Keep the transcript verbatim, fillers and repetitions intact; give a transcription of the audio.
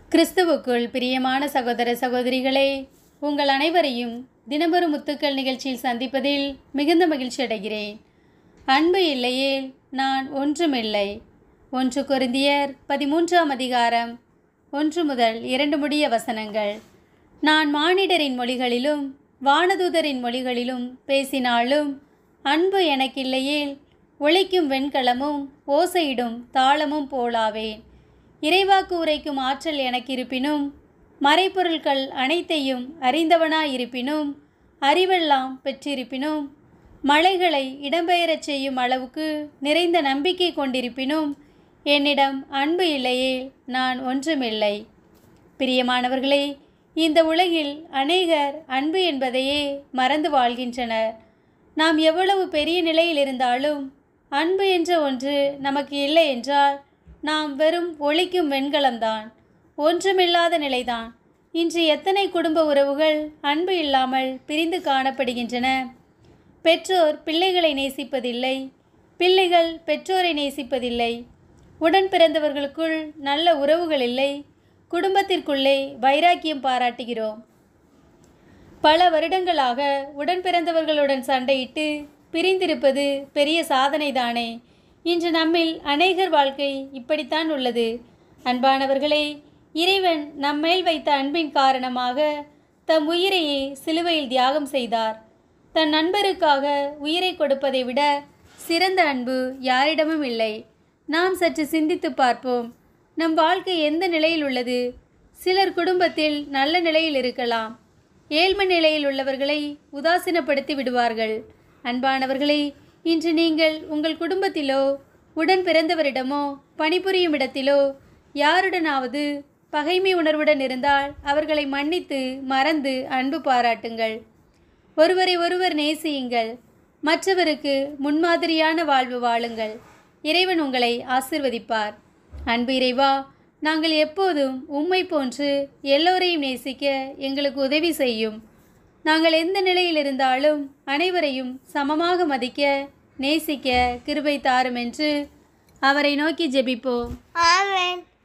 கிறிஸ்துவுக்குள் பிரியமான சகோதர சகோதரிகளே, உங்கள் அனைவரையும் தினமொரு முத்துக்கள் நிகழ்ச்சியில் சந்திப்பதில் மிகுந்த மகிழ்ச்சி அடைகிறேன். அன்பு இல்லையேல் நான் ஒன்றுமில்லை. ஒன்று கொரிந்தியர் பதிமூன்றாம் அதிகாரம் ஒன்று முதல் இரண்டு முடிய வசனங்கள். நான் மானிடரின் மொழிகளிலும் வானதூதரின் மொழிகளிலும் பேசினாலும் அன்பு எனக்கில்லையேல் ஒலிக்கும் வெண்கலமும் ஓசையிடும் தாளமும் போலாவேன். இறைவாக்கு உரைக்கும் ஆற்றல் எனக்கு இருப்பினும், மறைப்பொருட்கள் அனைத்தையும் அறிந்தவனாயிருப்பினும், அறிவெல்லாம் பெற்றிருப்பினும், மலைகளை இடம்பெயரச் செய்யும் அளவுக்கு நிறைந்த நம்பிக்கை கொண்டிருப்பினும், என்னிடம் அன்பு இல்லையேல் நான் ஒன்றுமில்லை. பிரியமானவர்களே, இந்த உலகில் அநேகர் அன்பு என்பதையே மறந்து வாழ்கின்றனர். நாம் எவ்வளவு பெரிய நிலையில் இருந்தாலும் அன்பு என்ற ஒன்று நமக்கு இல்லை என்றால் நாம் வெறும் ஒலிக்கும் வெண்கலம்தான், ஒன்றுமில்லாத நிலைதான். இன்று எத்தனை குடும்ப உறவுகள் அன்பு இல்லாமல் பிரிந்து காணப்படுகின்றன. பெற்றோர் பிள்ளைகளை நேசிப்பதில்லை, பிள்ளைகள் பெற்றோரை நேசிப்பதில்லை. உடன் பிறந்தவர்களுக்குள் நல்ல உறவுகள் இல்லை, குடும்பத்திற்குள்ளே வைராக்கியம் பாராட்டுகிறோம். பல வருடங்களாக உடன் பிறந்தவர்களுடன் சண்டையிட்டு பிரிந்திருப்பது பெரிய சாதனைதானே. இன்று நம்மில் அநேகர் வாழ்க்கை இப்படித்தான் உள்ளது. அன்பானவர்களே, இறைவன் நம்மேல் வைத்த அன்பின் காரணமாக தம் உயிரையே சிலுவையில் தியாகம் செய்தார். தன் நண்பருக்காக உயிரை கொடுப்பதை விட சிறந்த அன்பு யாரிடமும் இல்லை. நாம் சற்று சிந்தித்து பார்ப்போம். நம் வாழ்க்கை எந்த நிலையில் உள்ளது? சிலர் குடும்பத்தில் நல்ல நிலையில் இருக்கலாம். ஏழ்மை நிலையில் உள்ளவர்களை உதாசீனப்படுத்தி விடுவார்கள். அன்பானவர்களே, இன்று நீங்கள் உங்கள் குடும்பத்திலோ உடன் பிறந்தவரிடமோ பணிபுரியும் இடத்திலோ யாருடனாவது பகைமை உணர்வுடன் இருந்தால் அவர்களை மன்னித்து மறந்து அன்பு பாராட்டுங்கள். ஒருவரை ஒருவர் நேசியுங்கள். மற்றவருக்கு முன்மாதிரியான வாழ்வு வாழுங்கள். இறைவன் உங்களை ஆசிர்வதிப்பார். அன்பு இறைவா, நாங்கள் எப்போதும் உம்மை போன்று எல்லோரையும் நேசிக்க எங்களுக்கு உதவி செய்யும். நாங்கள் எந்த நிலையில் இருந்தாலும் அனைவரையும் சமமாக மதிக்க நேசிக்க கிருபை தாரும் என்று அவரை நோக்கி ஜெபிப்போம். ஆமென்.